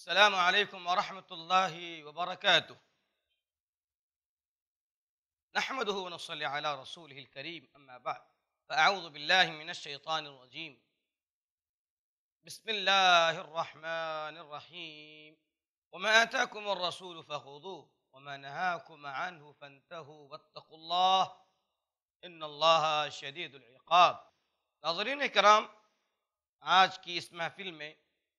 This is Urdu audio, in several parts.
السلام عليكم ورحمة الله وبركاته. نحمده ونصلي على رسوله الكريم، أما بعد فأعوذ بالله من الشيطان الرجيم. بسم الله الرحمن الرحيم. وما آتاكم الرسول فخذوه وما نهاكم عنه فانتهوا واتقوا الله إن الله شديد العقاب. ناظرین کرام، آج کی اس محفل میں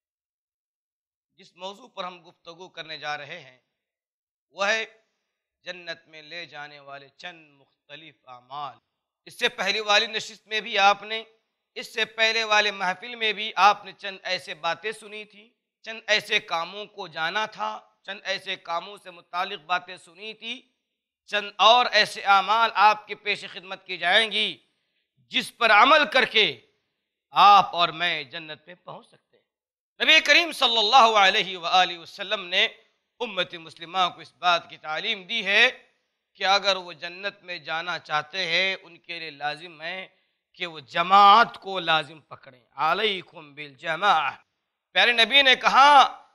جس موضوع پر ہم گفتگو کرنے جا رہے ہیں وہ ہے جنت میں لے جانے والے چند مختلف اعمال۔ اس سے پہلی والی نشست میں بھی آپ نے، اس سے پہلے والے محفل میں بھی آپ نے چند ایسے باتیں سنی تھی، چند ایسے کاموں کو جانا تھا، چند ایسے کاموں سے متعلق باتیں سنی تھی، چند اور ایسے اعمال آپ کے پیش خدمت کی جائیں گی جس پر عمل کر کے آپ اور میں جنت میں پہنچ سکتے ہیں۔ نبی کریم صلی اللہ علیہ وآلہ وسلم نے امت مسلمہ کو اس بات کی تعلیم دی ہے کہ اگر وہ جنت میں جانا چاہتے ہیں ان کے لیے لازم ہے کہ وہ جماعت کو لازم پکڑیں۔ علیکم بالجماعہ۔ پیارے نبی نے کہا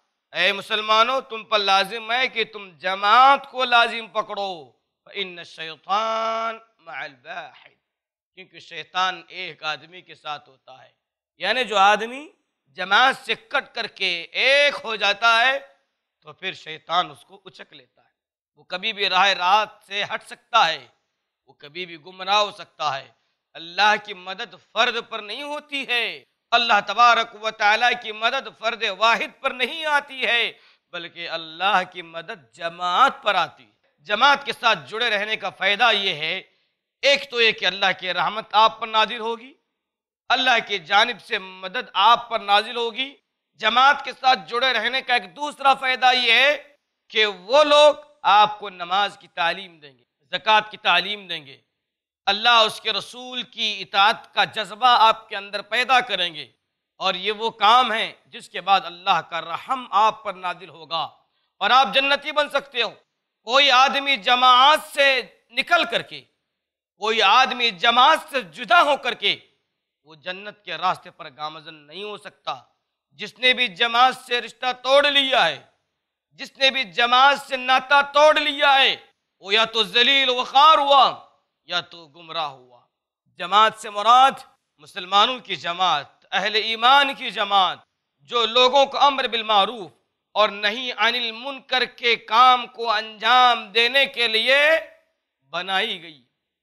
اے مسلمانوں، تم پر لازم ہے کہ تم جماعت کو لازم پکڑو، فإن الشیطان مع الواحد، کیونکہ شیطان ایک آدمی کے ساتھ ہوتا ہے، یعنی جو آدمی جماعت سے کٹ کر کے ایک ہو جاتا ہے تو پھر شیطان اس کو اچک لیتا ہے۔ وہ کبھی بھی راہ راست سے ہٹ سکتا ہے، وہ کبھی بھی گمراہ ہو سکتا ہے۔ اللہ کی مدد فرد پر نہیں ہوتی ہے، اللہ تبارک و تعالیٰ کی مدد فرد واحد پر نہیں آتی ہے، بلکہ اللہ کی مدد جماعت پر آتی ہے۔ جماعت کے ساتھ جڑے رہنے کا فائدہ یہ ہے، ایک تو یہ کہ اللہ کی رحمت آپ پر نازل ہوگی، اللہ کی جانب سے مدد آپ پر نازل ہوگی۔ جماعت کے ساتھ جڑے رہنے کا ایک دوسرا فائدہ یہ ہے کہ وہ لوگ آپ کو نماز کی تعلیم دیں گے، زکوٰۃ کی تعلیم دیں گے، اللہ اس کے رسول کی اطاعت کا جذبہ آپ کے اندر پیدا کریں گے، اور یہ وہ کام ہے جس کے بعد اللہ کا رحم آپ پر نازل ہوگا اور آپ جنتی بن سکتے ہو۔ کوئی آدمی جماعت سے نکل کر کے، کوئی آدمی جماعت سے جدا ہو کر کے وہ جنت کے راستے پر گامزن نہیں ہو سکتا۔ جس نے بھی جماعت سے رشتہ توڑ لیا ہے، جس نے بھی جماعت سے ناطہ توڑ لیا ہے، وہ یا تو ذلیل و خوار ہوا یا تو گمراہ ہوا۔ جماعت سے مراد مسلمانوں کی جماعت، اہل ایمان کی جماعت، جو لوگوں کو امر بالمعروف اور نہی عن المنکر کے کام کو انجام دینے کے لیے بنائی گئی۔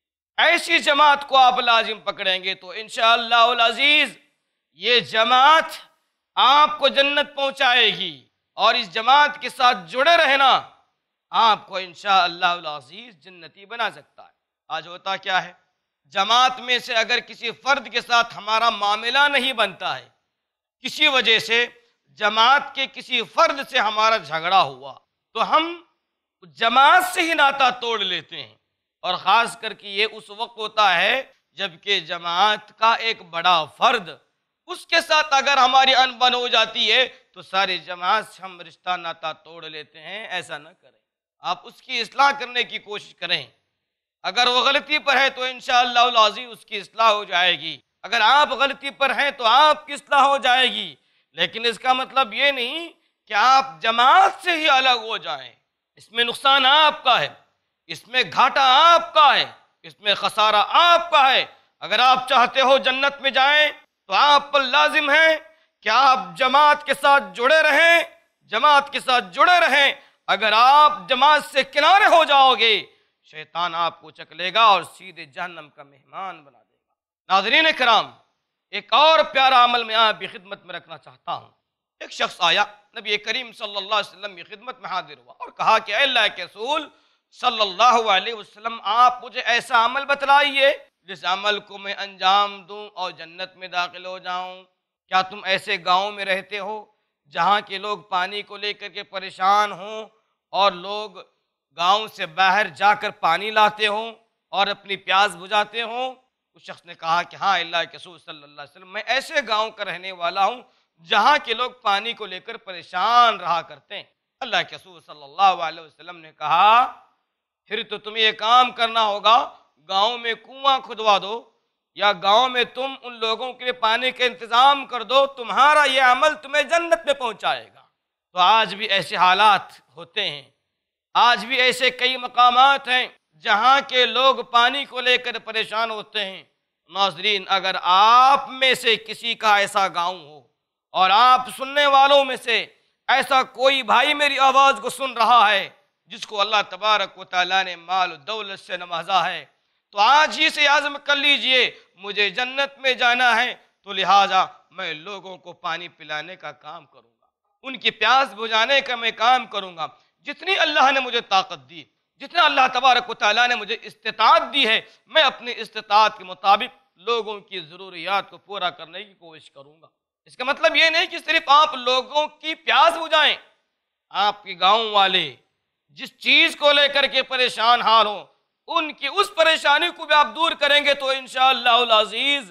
ایسی جماعت کو آپ لازم پکڑیں گے تو انشاءاللہ العزیز یہ جماعت آپ کو جنت پہنچائے گی، اور اس جماعت کے ساتھ جڑے رہنا آپ کو انشاءاللہ العزیز جنتی بنا سکتا ہے۔ آج ہوتا کیا ہے، جماعت میں سے اگر کسی فرد کے ساتھ ہمارا معاملہ نہیں بنتا ہے، کسی وجہ سے جماعت کے کسی فرد سے ہمارا جھگڑا ہوا، تو ہم جماعت سے ہی ناطہ توڑ لیتے ہیں، اور خاص کر کے یہ اس وقت ہوتا ہے جبکہ جماعت کا ایک بڑا فرد، اس کے ساتھ اگر ہماری انبن ہو جاتی ہے تو ساری جماعت سے ہم رشتہ ناطہ توڑ لیتے ہیں۔ ایسا نہ کریں، آپ اس کی اصلاح کرنے کی کوشش کریں۔ اگر وہ غلطی پر ہے تو انشاءاللہ العزیز اس کی اصلاح ہو جائے گی، اگر آپ غلطی پر ہیں تو آپ کی اصلاح ہو جائے گی، لیکن اس کا مطلب یہ نہیں کہ آپ جماعت سے ہی الگ ہو جائیں۔ اس میں نقصان آپ کا ہے، اس میں گھاٹا آپ کا ہے، اس میں خسارہ آپ کا ہے۔ اگر آپ چاہتے ہو جنت میں جائیں تو آپ پر لازم ہے کہ آپ جماعت کے ساتھ جڑے رہیں، جماعت کے ساتھ جڑے رہیں۔ اگر آپ جماعت سے کنارے ہو جاؤ گے، شیطان آپ کو چک لے گا اور سیدھے جہنم کا مہمان بنا دے گا۔ ناظرین کرام، ایک اور پیارا عمل میں آپ کی خدمت میں رکھنا چاہتا ہوں۔ ایک شخص آیا، نبی کریم صلی اللہ علیہ وسلم کی خدمت میں حاضر ہوا اور کہا کہ اے اللہ کے رسول صلی اللہ علیہ وسلم، آپ مجھے ایسا عمل بتلائیے جس عمل کو میں انجام دوں اور جنت میں داخل ہو جاؤں۔ کیا تم ایسے گاؤں میں رہتے ہو جہاں کے لوگ پانی کو لے کر کے پریشان ہوں اور لوگ گاؤں سے باہر جا کر پانی لاتے ہوں اور اپنی پیاس بجھاتے ہوں؟ اس شخص نے کہا کہ ہاں اللہ کے رسول صلی اللہ علیہ وسلم، میں ایسے گاؤں کا رہنے والا ہوں جہاں کے لوگ پانی کو لے کر پریشان رہا کرتے ہیں۔ اللہ کے رسول صلی اللہ علیہ وسلم نے کہا پھر تو تمہیں یہ کام کرنا ہوگا، گاؤں میں کنواں کھدوا دو، یا گاؤں میں تم ان لوگوں کے لیے پانی کا انتظام کر دو، تمہارا یہ عمل تمہیں جنت میں پہنچائے گا۔ تو آج بھی ایسے حالات ہوتے ہیں، آج بھی ایسے کئی مقامات ہیں جہاں کے لوگ پانی کو لے کر پریشان ہوتے ہیں۔ ناظرین، اگر آپ میں سے کسی کا ایسا گاؤں ہو اور آپ سننے والوں میں سے ایسا کوئی بھائی میری آواز کو سن رہا ہے جس کو اللہ تبارک و تعالیٰ نے مال و دولت سے نوازا ہے، تو آج ہی سے عزم کر لیجئے مجھے جنت میں جانا ہے، تو لہٰذا میں لوگوں کو پانی پلانے کا کام کروں گا، ان کی پیاس بجھانے کا میں کام کروں گا۔ جتنی اللہ نے مجھے طاقت دی، جتنا اللہ تبارک و تعالیٰ نے مجھے استطاعت دی ہے، میں اپنی استطاعت کے مطابق لوگوں کی ضروریات کو پورا کرنے کی کوشش کروں گا۔ اس کا مطلب یہ نہیں کہ صرف آپ لوگوں کی پیاس بجھائیں، آپ کے گاؤں والے جس چیز کو لے کر کے پریشان حال ہوں، ان کی اس پریشانی کو بھی آپ دور کریں گے تو انشاءاللہ العزیز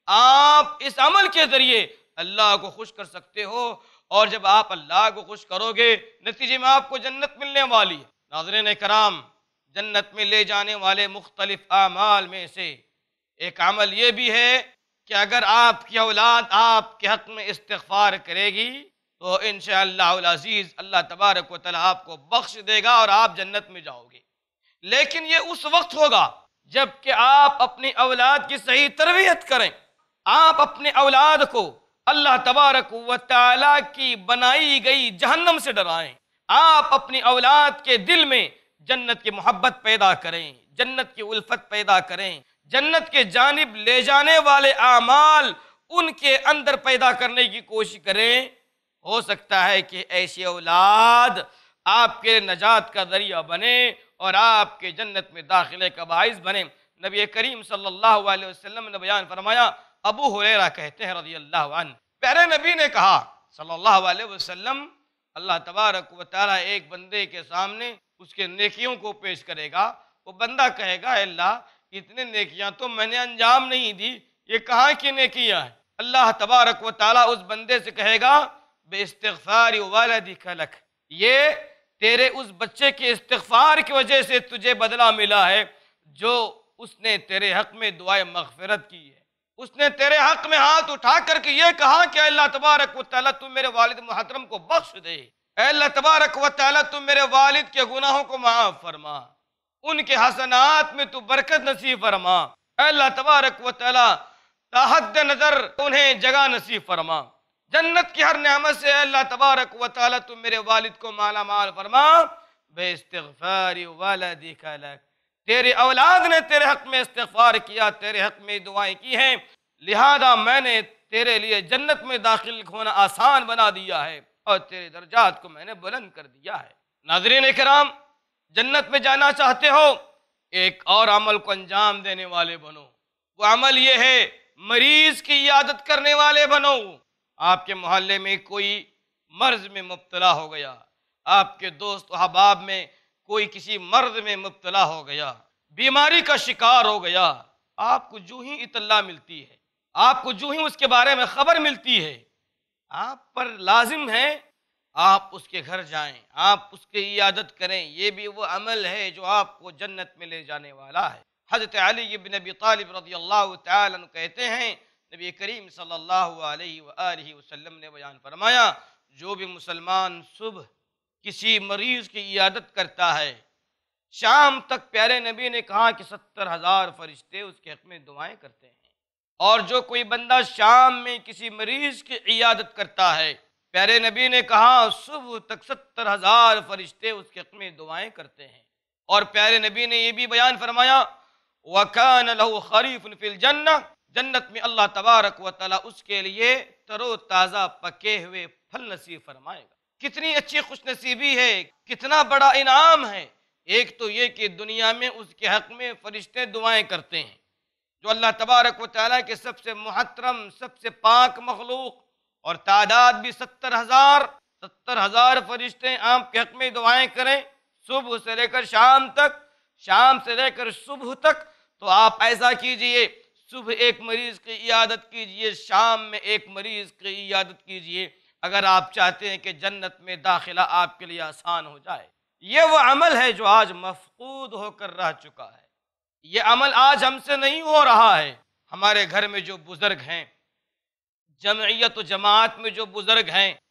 آپ اس عمل کے ذریعے اللہ کو خوش کر سکتے ہو، اور جب آپ اللہ کو خوش کرو گے نتیجے میں آپ کو جنت ملنے والی ہے۔ ناظرین کرام، جنت میں لے جانے والے مختلف اعمال میں سے ایک عمل یہ بھی ہے کہ اگر آپ کی اولاد آپ کے حق میں استغفار کرے گی تو انشاءاللہ العزیز اللہ تبارک و تعالیٰ آپ کو بخش دے گا اور آپ جنت میں جاؤ گے۔ لیکن یہ اس وقت ہوگا جب کہ آپ اپنی اولاد کی صحیح تربیت کریں، آپ اپنے اولاد کو اللہ تبارک و تعالیٰ کی بنائی گئی جہنم سے ڈرائیں، آپ اپنی اولاد کے دل میں جنت کی محبت پیدا کریں، جنت کی الفت پیدا کریں، جنت کے جانب لے جانے والے اعمال ان کے اندر پیدا کرنے کی کوشش کریں۔ ہو سکتا ہے کہ ایسی اولاد آپ کے نجات کا ذریعہ بنے اور آپ کے جنت میں داخلے کا باعث بنے۔ نبی کریم صلی اللہ علیہ وسلم نے بیان فرمایا، ابو ہریرہ کہتے ہیں رضی اللہ عنہ، پیارے نبی نے کہا صلی اللہ علیہ وسلم، اللہ تبارک و تعالیٰ ایک بندے کے سامنے اس کے نیکیوں کو پیش کرے گا، وہ بندہ کہے گا، اے اللہ اتنے نیکیاں تو میں نے انجام نہیں دی، یہ کہاں کی نیکیاں ہیں؟ اللہ تبارک و تعالیٰ اس بندے سے کہے گا، بے استغفار والدک لک، یہ تیرے اس بچے کے استغفار کی وجہ سے تجھے بدلہ ملا ہے جو اس نے تیرے حق میں دعائے مغفرت کی ہے، اس نے تیرے حق میں ہاتھ اٹھا کر کے یہ کہا کہ اے اللہ تبارک و تعالیٰ تو میرے والد محترم کو بخش دے، اے اللہ تبارک و تعالیٰ تو میرے والد کے گناہوں کو معاف فرما، ان کے حسنات میں تو برکت نصیب فرما، اے اللہ تبارک و تعالیٰ تا حد نظر انہیں جگہ نصیب فرما، جنت کی ہر نعمت سے اے اللہ تبارک و تعالیٰ تو میرے والد کو مالا مال فرما، بے استغفار والدک لک، تیری اولاد نے تیرے حق میں استغفار کیا، تیرے حق میں دعائیں کی ہیں، لہذا میں نے تیرے لیے جنت میں داخل ہونا آسان بنا دیا ہے اور تیرے درجات کو میں نے بلند کر دیا ہے۔ ناظرین کرام، جنت میں جانا چاہتے ہو، ایک اور عمل کو انجام دینے والے بنو، وہ عمل یہ ہے مریض کی عیادت کرنے والے بنو۔ آپ کے محلے میں کوئی مرض میں مبتلا ہو گیا، آپ کے دوست و احباب میں کوئی کسی مرض میں مبتلا ہو گیا، بیماری کا شکار ہو گیا، آپ کو جو ہی اطلاع ملتی ہے، آپ کو جو ہی اس کے بارے میں خبر ملتی ہے، آپ پر لازم ہے آپ اس کے گھر جائیں، آپ اس کی عیادت کریں۔ یہ بھی وہ عمل ہے جو آپ کو جنت میں لے جانے والا ہے۔ حضرت علی بن ابی طالب رضی اللہ تعالیٰ عنہ کہتے ہیں، نبی کریم صلی اللہ علیہ وآلہ وسلم نے بیان فرمایا، جو بھی مسلمان صبح کسی مریض کی عیادت کرتا ہے، شام تک پیارے نبی نے کہا کہ 70,000 فرشتے اس کے حق میں دعائیں کرتے ہیں، اور جو کوئی بندہ شام میں کسی مریض کی عیادت کرتا ہے، پیارے نبی نے کہا صبح تک 70,000 فرشتے اس کے حق میں دعائیں کرتے ہیں، اور پیارے نبی نے یہ بھی بیان فرمایا، وَكَانَ لَهُ خَرِيفٌ فِي الْجَنَّةِ، جنت میں اللہ تبارک و تعالیٰ اس کے لیے تر و تازہ پکے ہوئے پھل نصیب فرمائے گا۔ کتنی اچھی خوش نصیبی ہے، کتنا بڑا انعام ہے۔ ایک تو یہ کہ دنیا میں اس کے حق میں فرشتے دعائیں کرتے ہیں، جو اللہ تبارک و تعالیٰ کے سب سے محترم، سب سے پاک مخلوق، اور تعداد بھی 70,000 فرشتے آپ کے حق میں دعائیں کریں صبح سے لے کر شام تک، شام سے لے کر صبح تک۔ تو آپ ایسا کیجئے، صبح ایک مریض کی عیادت کیجئے، شام میں ایک مریض کی عیادت کیجئے، اگر آپ چاہتے ہیں کہ جنت میں داخلہ آپ کے لیے آسان ہو جائے۔ یہ وہ عمل ہے جو آج مفقود ہو کر رہ چکا ہے، یہ عمل آج ہم سے نہیں ہو رہا ہے۔ ہمارے گھر میں جو بزرگ ہیں، جمعیت و جماعت میں جو بزرگ ہیں،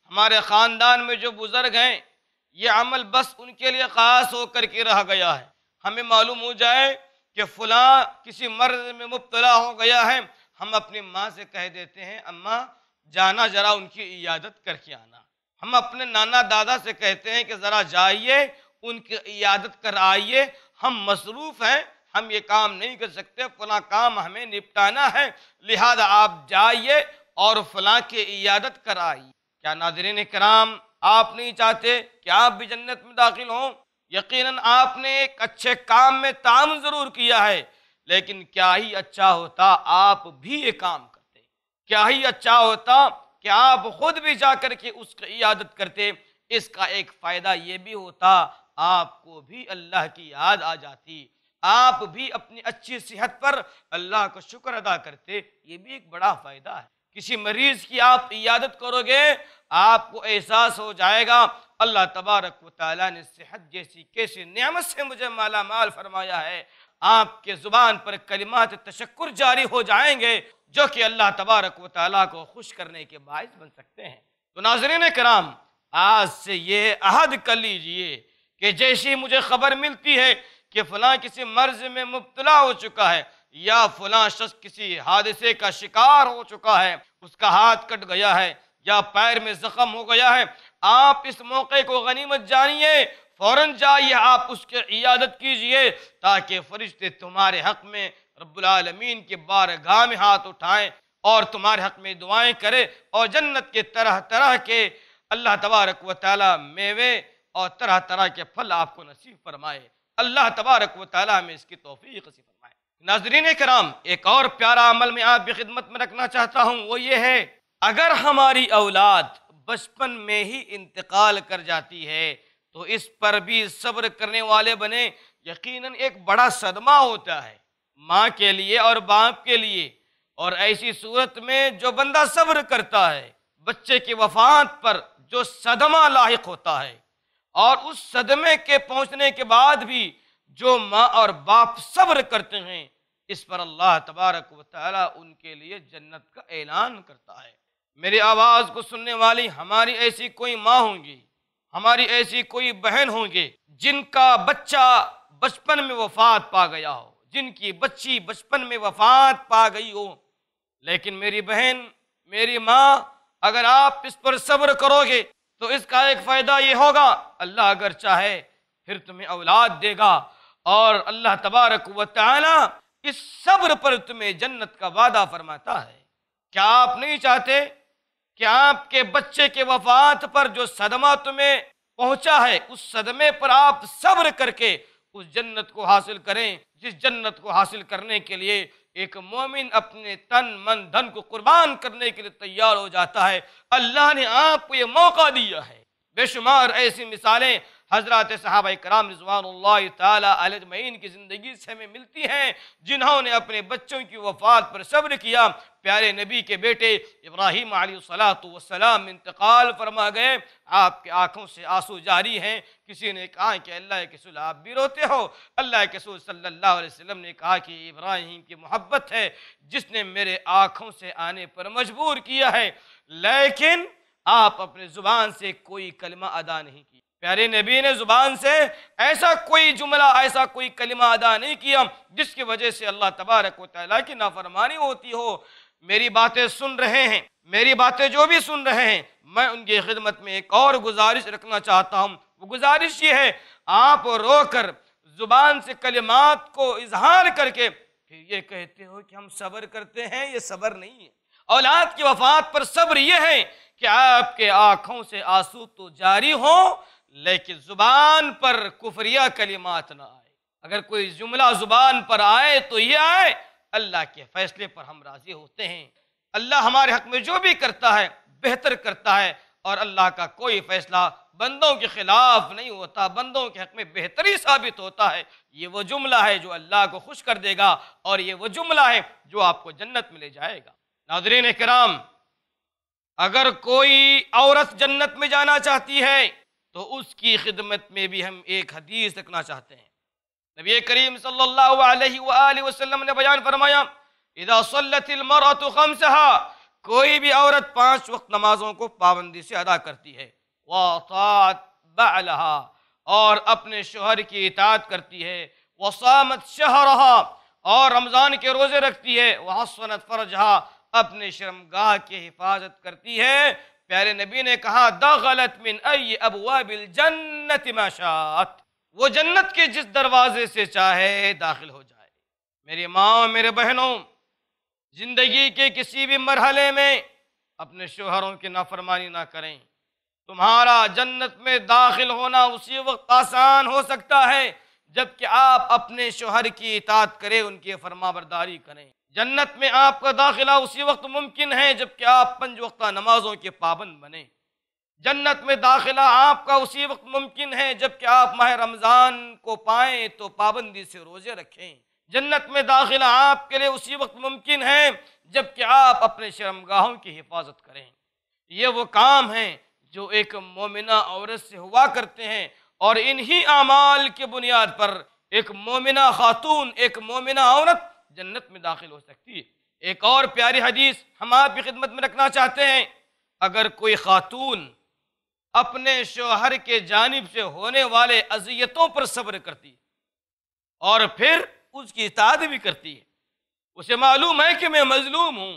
ہمارے خاندان میں جو بزرگ ہیں یہ عمل بس ان کے لیے خاص ہو کر کے رہ گیا ہے۔ ہمیں معلوم ہو جائے کہ فلاں کسی مرض میں مبتلا ہو گیا ہے، ہم اپنی ماں سے کہہ دیتے ہیں اماں جانا ذرا ان کی عیادت کر کے آنا۔ ہم اپنے نانا دادا سے کہتے ہیں کہ ذرا جائیے ان کی عیادت کر آئیے، ہم مصروف ہیں، ہم یہ کام نہیں کر سکتے، فلاں کام ہمیں نپٹانا ہے، لہذا آپ جائیے اور فلاں کی عیادت کر آئیے۔ کیا ناظرین کرام آپ نہیں چاہتے کہ آپ بھی جنت میں داخل ہوں؟ یقیناً آپ نے ایک اچھے کام میں تعاون ضرور کیا ہے، لیکن کیا ہی اچھا ہوتا آپ بھی یہ کام کرتے، کیا ہی اچھا ہوتا کہ آپ خود بھی جا کر کے اس کی عیادت کرتے۔ اس کا ایک فائدہ یہ بھی ہوتا آپ کو بھی اللہ کی یاد آ جاتی، آپ بھی اپنی اچھی صحت پر اللہ کا شکر ادا کرتے، یہ بھی ایک بڑا فائدہ ہے۔ کسی مریض کی آپ عیادت کرو گے آپ کو احساس ہو جائے گا اللہ تبارک و تعالیٰ نے صحت جیسی کیسی نعمت سے مجھے مالا مال فرمایا ہے، آپ کے زبان پر کلمات تشکر جاری ہو جائیں گے جو کہ اللہ تبارک و تعالیٰ کو خوش کرنے کے باعث بن سکتے ہیں۔ تو ناظرین کرام آج سے یہ عہد کر لیجئے کہ جیسی مجھے خبر ملتی ہے کہ فلاں کسی مرض میں مبتلا ہو چکا ہے یا فلاں شخص کسی حادثے کا شکار ہو چکا ہے، اس کا ہاتھ کٹ گیا ہے یا پیر میں زخم ہو گیا ہے، آپ اس موقع کو غنیمت جانیے، فوراً جائیے آپ اس کی عیادت کیجئے تاکہ فرشتے تمہارے حق میں رب العالمین کے بارگاہ میں ہاتھ اٹھائیں اور تمہارے حق میں دعائیں کرے اور جنت کے طرح طرح کے اللہ تبارک و تعالی میوے اور طرح طرح کے پھل آپ کو نصیب فرمائے۔ اللہ تبارک و تعالی ہمیں اس کی توفیق نصیب فرمائے۔ ناظرین کرام ایک اور پیارا عمل میں آپ کی خدمت میں رکھنا چاہتا ہوں، وہ یہ ہے اگر ہماری اولاد بچپن میں ہی انتقال کر جاتی ہے تو اس پر بھی صبر کرنے والے بنے۔ یقیناً ایک بڑا صدمہ ہوتا ہے ماں کے لیے اور باپ کے لیے، اور ایسی صورت میں جو بندہ صبر کرتا ہے بچے کی وفات پر جو صدمہ لاحق ہوتا ہے، اور اس صدمے کے پہنچنے کے بعد بھی جو ماں اور باپ صبر کرتے ہیں، اس پر اللہ تبارک و تعالی ان کے لیے جنت کا اعلان کرتا ہے۔ میری آواز کو سننے والی ہماری ایسی کوئی ماں ہوں گی، ہماری ایسی کوئی بہن ہوں گے جن کا بچہ بچپن میں وفات پا گیا ہو، جن کی بچی بچپن میں وفات پا گئی ہو، لیکن میری بہن میری ماں اگر آپ اس پر صبر کرو گے تو اس کا ایک فائدہ یہ ہوگا اللہ اگر چاہے پھر تمہیں اولاد دے گا، اور اللہ تبارک و تعالی اس صبر پر تمہیں جنت کا وعدہ فرماتا ہے۔ کیا آپ نہیں چاہتے کہ آپ کے بچے کے وفات پر جو صدمہ تمہیں پہنچا ہے اس صدمے پر آپ صبر کر کے اس جنت کو حاصل کریں جس جنت کو حاصل کرنے کے لیے ایک مومن اپنے تن من دھن کو قربان کرنے کے لیے تیار ہو جاتا ہے؟ اللہ نے آپ کو یہ موقع دیا ہے۔ بے شمار ایسی مثالیں حضرات صحابہ کرام رضوان اللہ تعالی علیہ اجمعین کی زندگی سے ہمیں ملتی ہیں جنہوں نے اپنے بچوں کی وفات پر صبر کیا۔ پیارے نبی کے بیٹے ابراہیم علیہ السلام انتقال فرما گئے، آپ کے آنکھوں سے آنسو جاری ہیں۔ کسی نے کہا کہ اللہ کے رسول آپ بھی روتے ہو؟ اللہ کے رسول صلی اللہ علیہ وسلم نے کہا کہ ابراہیم کی محبت ہے جس نے میرے آنکھوں سے آنے پر مجبور کیا ہے، لیکن آپ اپنے زبان سے کوئی کلمہ ادا نہیں کیا۔ پیارے نبی نے زبان سے ایسا کوئی جملہ ایسا کوئی کلمہ ادا نہیں کیا جس کی وجہ سے اللہ تبارک و تعالیٰ کی نافرمانی ہوتی ہو۔ میری باتیں سن رہے ہیں، میری باتیں جو بھی سن رہے ہیں، میں ان کی خدمت میں ایک اور گزارش رکھنا چاہتا ہوں۔ وہ گزارش یہ ہے آپ رو کر زبان سے کلمات کو اظہار کر کے پھر یہ کہتے ہو کہ ہم صبر کرتے ہیں، یہ صبر نہیں ہے۔ اولاد کی وفات پر صبر یہ ہے کہ آپ کے آنکھوں سے آنسو تو جاری ہوں لیکن زبان پر کفریہ کلمات نہ آئے۔ اگر کوئی جملہ زبان پر آئے تو یہ آئے اللہ کے فیصلے پر ہم راضی ہوتے ہیں، اللہ ہمارے حق میں جو بھی کرتا ہے بہتر کرتا ہے، اور اللہ کا کوئی فیصلہ بندوں کے خلاف نہیں ہوتا، بندوں کے حق میں بہتری ثابت ہوتا ہے۔ یہ وہ جملہ ہے جو اللہ کو خوش کر دے گا، اور یہ وہ جملہ ہے جو آپ کو جنت میں لے جائے گا۔ ناظرین کرام اگر کوئی عورت جنت میں جانا چاہتی ہے تو اس کی خدمت میں بھی ہم ایک حدیث رکھنا چاہتے ہیں۔ نبی کریم صلی اللہ علیہ وآلہ وسلم نے بیان فرمایا اذا صلت المرأة خمسها کوئی بھی عورت 5 وقت نمازوں کو پابندی سے ادا کرتی ہے، وَأَطَاعَتْ بَعْلَهَا، اور اپنے شوہر کی اطاعت کرتی ہے، وَصَامَتْ شَهْرَهَا، اور رمضان کے روزے رکھتی ہے، وَحَصَّنَتْ فَرْجَهَا، اپنے شرمگاہ کی حفاظت کرتی ہے، پیارے نبی نے کہا دخلت من ای ابواب الجنت ما شاءت، وہ جنت کے جس دروازے سے چاہے داخل ہو جائے۔ میری ماں میرے بہنوں، زندگی کے کسی بھی مرحلے میں اپنے شوہروں کی نافرمانی نہ کریں۔ تمہارا جنت میں داخل ہونا اسی وقت آسان ہو سکتا ہے جبکہ آپ اپنے شوہر کی اطاعت کریں، ان کی فرما برداری کریں۔ جنت میں آپ کا داخلہ اسی وقت ممکن ہے جبکہ آپ 5 وقتہ نمازوں کے پابند بنیں۔ جنت میں داخلہ آپ کا اسی وقت ممکن ہے جبکہ آپ ماہ رمضان کو پائیں تو پابندی سے روزے رکھیں۔ جنت میں داخلہ آپ کے لیے اسی وقت ممکن ہے جبکہ آپ اپنے شرمگاہوں کی حفاظت کریں۔ یہ وہ کام ہیں جو ایک مومنہ عورت سے ہوا کرتے ہیں، اور انہی اعمال کی بنیاد پر ایک مومنہ خاتون، ایک مومنہ عورت جنت میں داخل ہو سکتی ہے۔ ایک اور پیاری حدیث ہم آپ کی خدمت میں رکھنا چاہتے ہیں، اگر کوئی خاتون اپنے شوہر کے جانب سے ہونے والے اذیتوں پر صبر کرتی ہے اور پھر اس کی اطاعت بھی کرتی ہے، اسے معلوم ہے کہ میں مظلوم ہوں،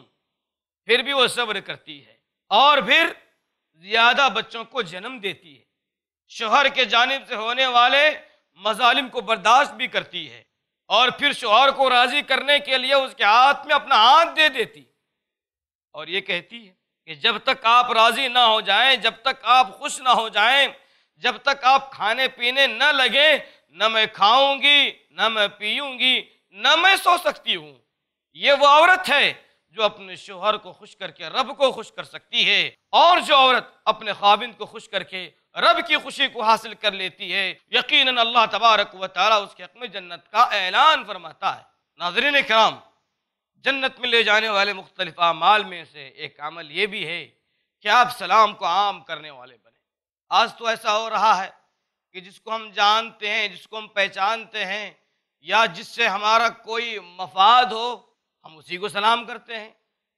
پھر بھی وہ صبر کرتی ہے اور پھر زیادہ بچوں کو جنم دیتی ہے، شوہر کے جانب سے ہونے والے مظالم کو برداشت بھی کرتی ہے، اور پھر شوہر کو راضی کرنے کے لیے اس کے ہاتھ میں اپنا ہاتھ دے دیتی اور یہ کہتی ہے کہ جب تک آپ راضی نہ ہو جائیں، جب تک آپ خوش نہ ہو جائیں، جب تک آپ کھانے پینے نہ لگیں، نہ میں کھاؤں گی، نہ میں پیوں گی، نہ میں سو سکتی ہوں۔ یہ وہ عورت ہے جو اپنے شوہر کو خوش کر کے رب کو خوش کر سکتی ہے، اور جو عورت اپنے خاوند کو خوش کر کے رب کی خوشی کو حاصل کر لیتی ہے، یقیناً اللہ تبارک و تعالیٰ اس کے حق میں جنت کا اعلان فرماتا ہے۔ ناظرین کرام، جنت میں لے جانے والے مختلف اعمال میں سے ایک عمل یہ بھی ہے کہ آپ سلام کو عام کرنے والے بنیں۔ آج تو ایسا ہو رہا ہے کہ جس کو ہم جانتے ہیں، جس کو ہم پہچانتے ہیں، یا جس سے ہمارا کوئی مفاد ہو، ہم اسی کو سلام کرتے ہیں۔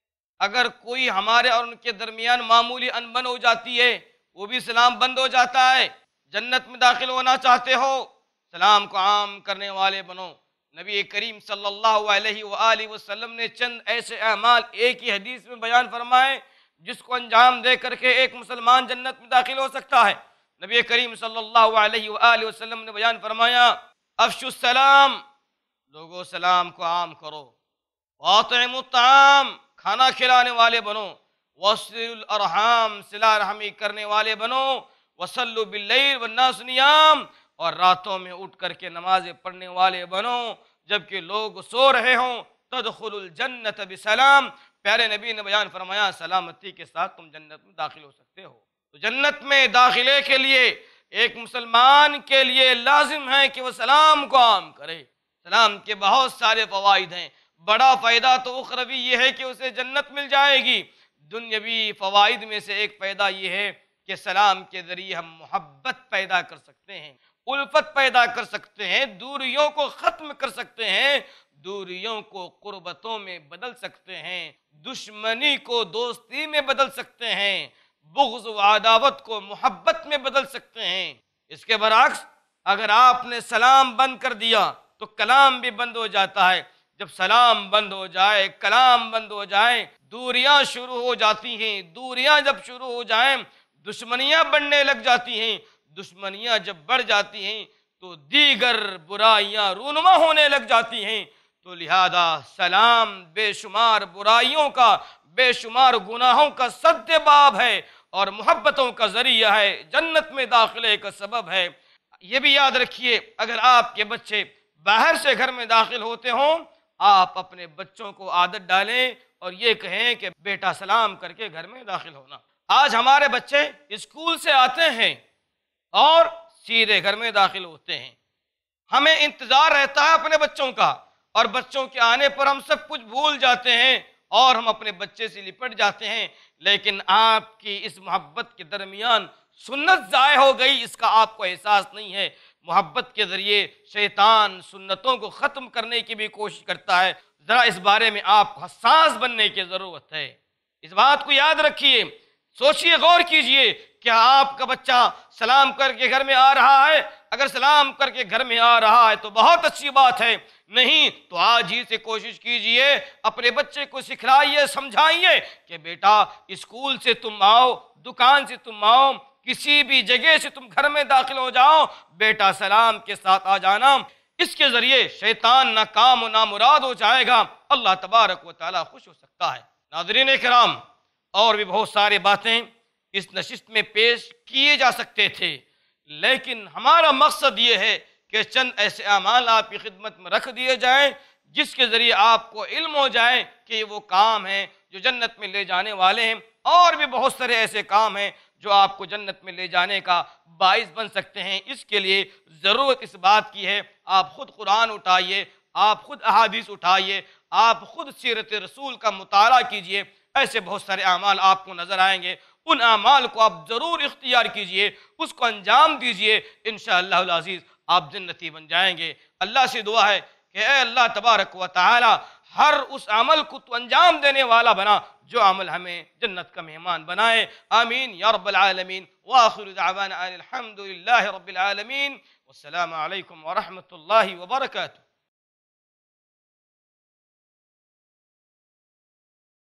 اگر کوئی ہمارے اور ان کے درمیان معمولی انبن ہو جاتی ہے، وہ بھی سلام بند ہو جاتا ہے۔ جنت میں داخل ہونا چاہتے ہو، سلام کو عام کرنے والے بنو۔ نبی کریم صلی اللہ علیہ وآلہ وسلم نے چند ایسے اعمال ایک ہی حدیث میں بیان فرمائے جس کو انجام دے کر کے ایک مسلمان جنت میں داخل ہو سکتا ہے۔ نبی کریم صلی اللہ علیہ وآلہ وسلم نے بیان فرمایا، افشوا السلام، لوگوں سلام کو عام کرو، واطعموا الطعام، کھانا کھلانے والے بنو، وصلوا الارحام، صلہ رحمی کرنے والے بنو، وصلوا باللیل والناس نیام، اور راتوں میں اٹھ کر کے نمازیں پڑھنے والے بنو جبکہ لوگ سو رہے ہوں، تدخلوا الجنت بسلام، پیارے نبی نے بیان فرمایا سلامتی کے ساتھ تم جنت میں داخل ہو سکتے ہو۔ تو جنت میں داخلے کے لیے ایک مسلمان کے لیے لازم ہے کہ وہ سلام کو عام کرے۔ سلام کے بہت سارے فوائد ہیں، بڑا فائدہ تو اخروی یہ ہے کہ اسے جنت مل جائے گی۔ دنیاوی فوائد میں سے ایک فائدہ یہ ہے کہ سلام کے ذریعے ہم محبت پیدا کر سکتے ہیں، الفت پیدا کر سکتے ہیں، دوریوں کو ختم کر سکتے ہیں، دوریوں کو قربتوں میں بدل سکتے ہیں، دشمنی کو دوستی میں بدل سکتے ہیں، بغض و عداوت کو محبت میں بدل سکتے ہیں۔ اس کے برعکس اگر آپ نے سلام بند کر دیا تو کلام بھی بند ہو جاتا ہے۔ جب سلام بند ہو جائے، کلام بند ہو جائے، دوریاں شروع ہو جاتی ہیں۔ دوریاں جب شروع ہو جائیں، دشمنیاں بڑھنے لگ جاتی ہیں۔ دشمنیاں جب بڑھ جاتی ہیں تو دیگر برائیاں رونما ہونے لگ جاتی ہیں۔ تو لہذا سلام بے شمار برائیوں کا، بے شمار گناہوں کا سد باب ہے اور محبتوں کا ذریعہ ہے، جنت میں داخلے کا سبب ہے۔ یہ بھی یاد رکھیے، اگر آپ کے بچے باہر سے گھر میں داخل ہوتے ہوں، آپ اپنے بچوں کو عادت ڈالیں اور یہ کہیں کہ بیٹا سلام کر کے گھر میں داخل ہونا۔ آج ہمارے بچے اسکول سے آتے ہیں اور سیدھے گھر میں داخل ہوتے ہیں۔ ہمیں انتظار رہتا ہے اپنے بچوں کا، اور بچوں کے آنے پر ہم سب کچھ بھول جاتے ہیں اور ہم اپنے بچے سے لپٹ جاتے ہیں، لیکن آپ کی اس محبت کے درمیان سنت ضائع ہو گئی، اس کا آپ کو احساس نہیں ہے۔ محبت کے ذریعے شیطان سنتوں کو ختم کرنے کی بھی کوشش کرتا ہے، ذرا اس بارے میں آپ حساس بننے کی ضرورت ہے۔ اس بات کو یاد رکھیے، سوچئے، غور کیجئے، کیا آپ کا بچہ سلام کر کے گھر میں آ رہا ہے؟ اگر سلام کر کے گھر میں آ رہا ہے تو بہت اچھی بات ہے، نہیں تو آج ہی سے کوشش کیجئے، اپنے بچے کو سکھلائیے، سمجھائیے کہ بیٹا اسکول سے تم آؤ، دکان سے تم آؤ، کسی بھی جگہ سے تم گھر میں داخل ہو جاؤ، بیٹا سلام کے ساتھ آ جانا۔ اس کے ذریعے شیطان ناکام و نامراد ہو جائے گا، اللہ تبارک و تعالی خوش ہو سکتا ہے۔ ناظرین کرام، اور بھی بہت ساری باتیں اس نشست میں پیش کیے جا سکتے تھے، لیکن ہمارا مقصد یہ ہے کہ چند ایسے اعمال آپ کی خدمت میں رکھ دیے جائیں جس کے ذریعے آپ کو علم ہو جائے کہ یہ وہ کام ہیں جو جنت میں لے جانے والے ہیں، اور بھی بہت سارے ایسے کام ہیں جو آپ کو جنت میں لے جانے کا باعث بن سکتے ہیں۔ اس کے لیے ضرورت اس بات کی ہے، آپ خود قرآن اٹھائیے، آپ خود احادیث اٹھائیے، آپ خود سیرت رسول کا مطالعہ کیجئے، ایسے بہت سارے اعمال آپ کو نظر آئیں گے، ان اعمال کو آپ ضرور اختیار کیجئے، اس کو انجام دیجئے، انشاءاللہ العزیز آپ جنتی بن جائیں گے۔ اللہ سے دعا ہے کہ اے اللہ تبارک و تعالی ہر اس عمل کو تو انجام دینے والا بنا جو عمل ہمیں جنت کا مہمان بنائے، آمین یا رب العالمین۔ وآخر دعوانا الحمد للہ رب العالمین، والسلام علیکم ورحمۃ اللہ وبرکاتہ۔